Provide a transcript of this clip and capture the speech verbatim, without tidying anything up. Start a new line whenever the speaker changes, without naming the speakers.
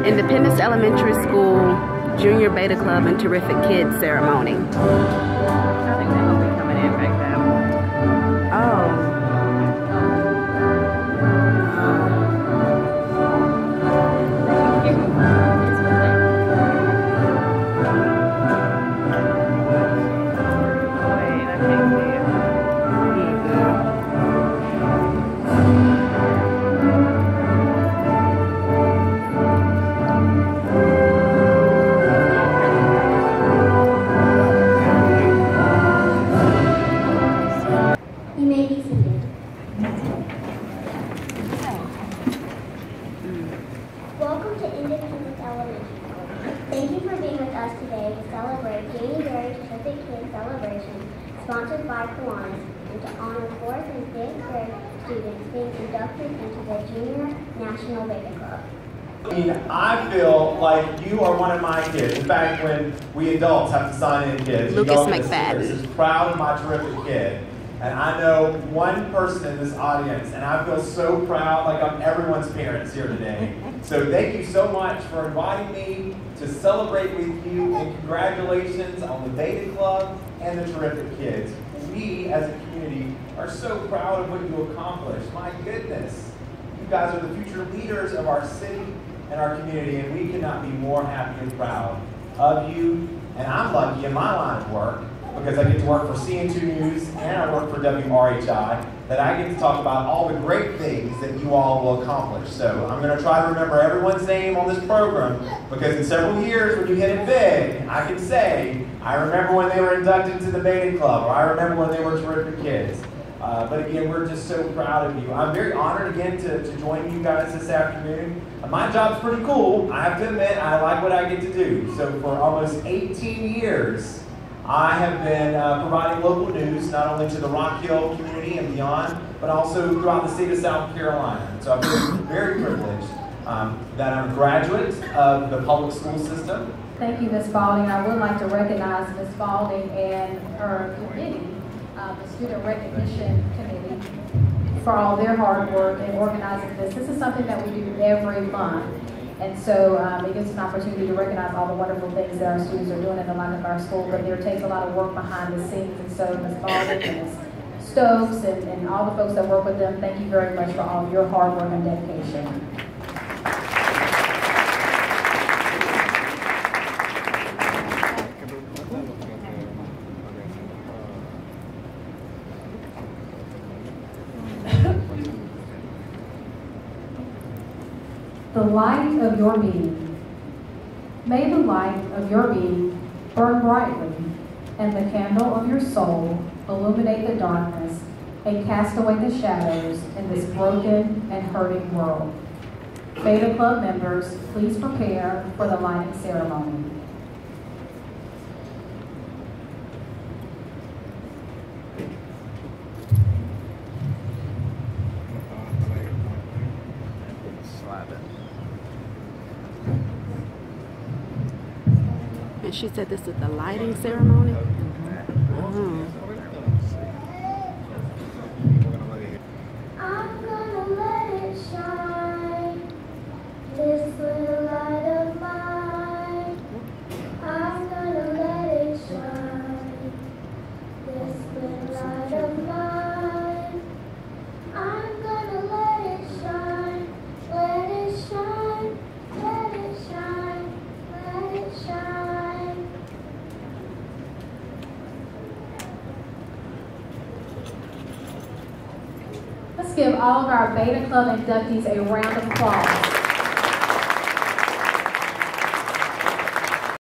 Independence Elementary School Junior Beta Club and Terrific Kids ceremony.
I think they will be coming in back that way.
Oh.
Welcome to Independence Elementary School. Thank you for being with us today to celebrate January Terrific Kids Celebration, sponsored by Kiwanis, and to honor fourth and fifth grade students being inducted into the Junior National Beta Club.
I mean, I feel like you are one of my kids. In fact, when we adults have to sign in kids,
Lucas
you go
McFadden
is proud of my terrific kid. And I know one person in this audience, and I feel so proud, like I'm everyone's parents here today. So thank you so much for inviting me to celebrate with you, and congratulations on the Beta Club and the terrific kids. We, as a community, are so proud of what you accomplished. My goodness, you guys are the future leaders of our city and our community, and we cannot be more happy and proud of you. And I'm lucky in my line of work, because I get to work for C N two News and I work for W R H I, that I get to talk about all the great things that you all will accomplish. So I'm going to try to remember everyone's name on this program, because in several years when you hit it big, I can say, I remember when they were inducted to the Beta Club, or I remember when they were terrific kids. Uh, but again, we're just so proud of you. I'm very honored again to, to join you guys this afternoon. Uh, my job's pretty cool. I have to admit, I like what I get to do. So for almost eighteen years, I have been uh, providing local news, not only to the Rock Hill community and beyond, but also throughout the state of South Carolina. So I'm very, very privileged um, that I'm a graduate of the public school system.
Thank you, Miz Spalding. I would like to recognize Miz Spalding and her committee, uh, the Student Recognition Committee, for all their hard work in organizing this. This is something that we do every month. And so um, it gives us an opportunity to recognize all the wonderful things that our students are doing in the line of our school, but there takes a lot of work behind the scenes. And so Miz Baldwin and Miz Stokes and, and all the folks that work with them, thank you very much for all of your hard work and dedication. The light of your being. May the light of your being burn brightly, and the candle of your soul illuminate the darkness and cast away the shadows in this broken and hurting world. Beta Club members, please prepare for the lighting ceremony.
And she said this is the lighting ceremony? Mm-hmm.
I'm gonna let it shine, this little light of mine. I'm gonna let it shine, this little light of mine. I'm gonna let it shine, let it shine, let it shine, let it shine.
Let's give all of our Beta Club inductees a round of applause.